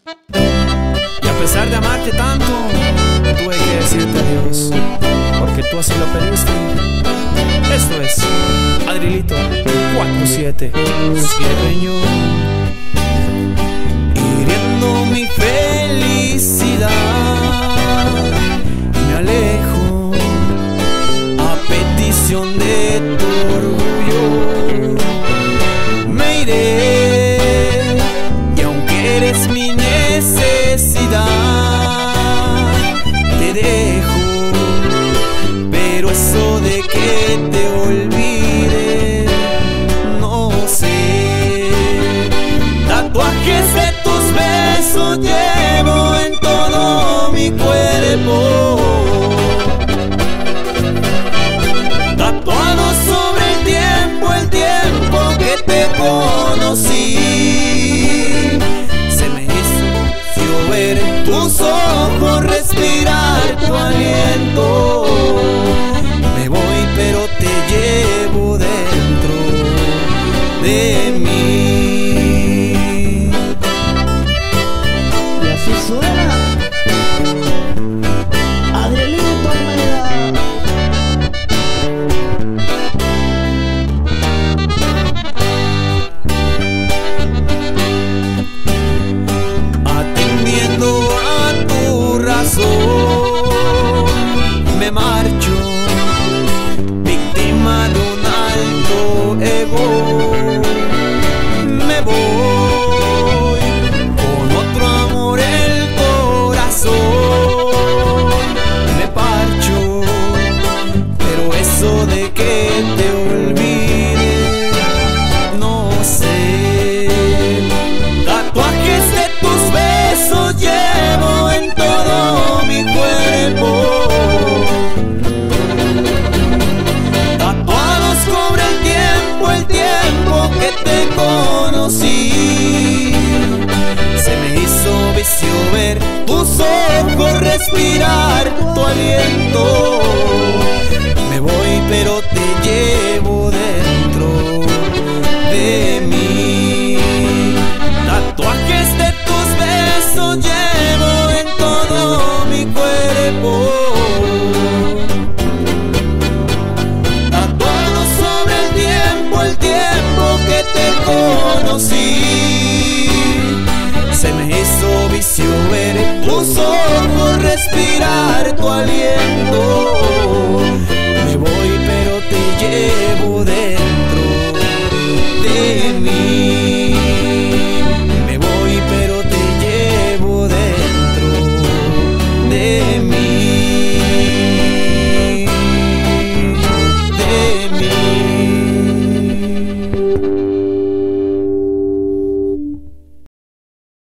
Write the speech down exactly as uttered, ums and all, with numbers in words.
Y a pesar de amarte tanto, tuve que decirte adiós, porque tú así lo pediste. Esto es Adrielito cuatro siete Sierreño. Hiriendo mi felicidad, me alejo a petición de tu orgullo. Me iré, y aunque eres mi necesidad, te dejo. Pero eso de que te olvide, no sé. Tatuajes de tus besos llevo en todo mi cuerpo, tatuado sobre el tiempo, el tiempo que te conocí. Se me hizo ver tus ojos, respirar tu aliento. Me voy pero te llevo dentro de mí. Y así suena Adrielito Almeida. Atendiendo a tu razón, me marcho, víctima de un alto ego. Me voy con otro amor el corazón. Me parcho, pero eso de que te olvide, no sé. Tatuajes de tus besos llevo en todo mi cuerpo, tatuados sobre el tiempo, el tiempo que te conocí. Se me hizo vicio ver tus ojos, respirar tu aliento. Me voy pero te llevo dentro de mí. Tatuajes de tus besos llevo en todo mi cuerpo, tatuado sobre el tiempo, el tiempo que te conocí. Se me hizo vicio ver tus ojos, respirar tu aliento. Me voy pero te llevo dentro de mí. Me voy pero te llevo dentro de mí.